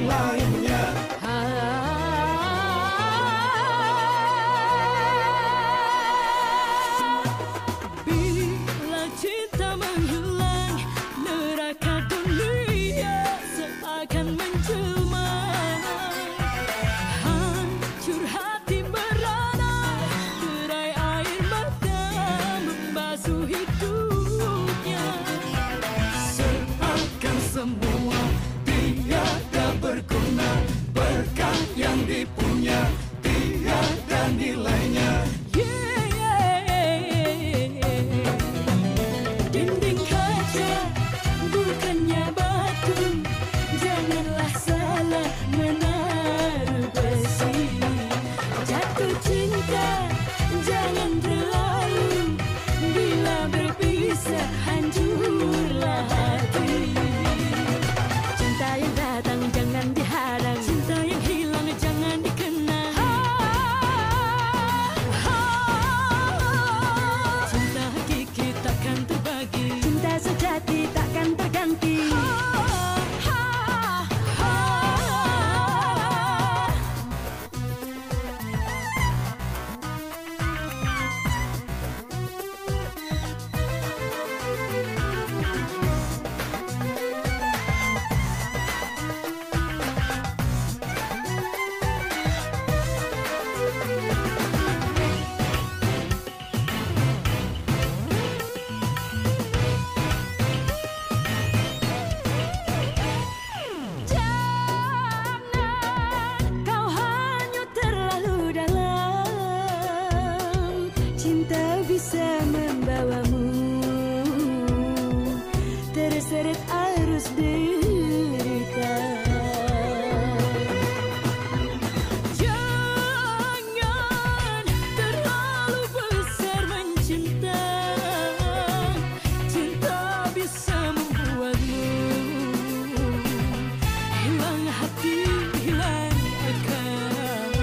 lainnya. Bila cinta menghilang, neraka dunia seakan menjelma. Hancur hati merana, derai air mata membasuh hidupnya. Seakan semua tiada berguna, berkah yang dipunya tiada nilainya. Dinding kaca bukannya batu, janganlah salah menaruh besi. Jatuh cinta jangan terlalu, bila berpisah hancurlah hati. Cinta yang datang jangan diharang, cinta yang hilang jangan dikenang. Cinta hakiki takkan terbagi, cinta sejati takkan terganti. Bisa membawamu terseret arus derita. Jangan terlalu besar mencinta, cinta bisa membuatmu hilang hati, hilang akal.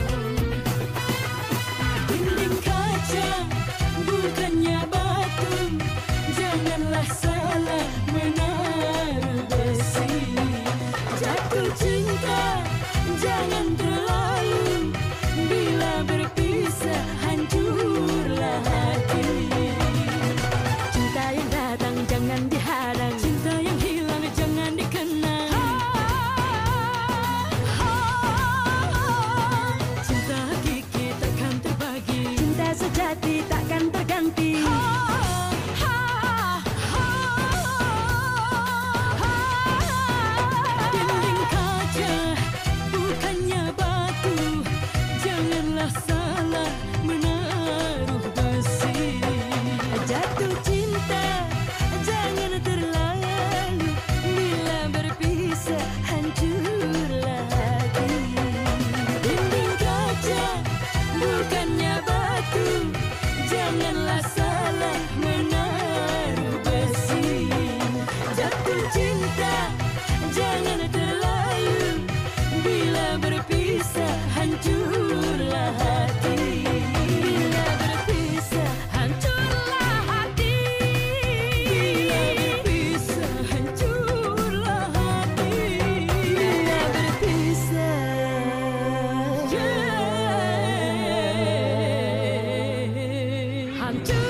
Dinding kaca bukannya batu, janganlah salah menaruh besi. Jatuh cinta jangan terlalu, bila berpisah hancurlah hati. Cinta yang datang jangan diharang, cinta yang hilang jangan dikenang. Cinta hakiki takkan terbagi, cinta sejati takkan terganti. Dinding kaca bukannya batu, janganlah salah menaruh besi. Jatuh cinta jangan terlalu, bila berpisah hancurlah hati. Dinding kaca bukannya batu, janganlah salah menaruh besi. Jatuh cinta jangan terlalu, bila berpisah hancurlah hati. Bila berpisah hancurlah hati. Bila berpisah hancurlah hati. Bila berpisah hancur.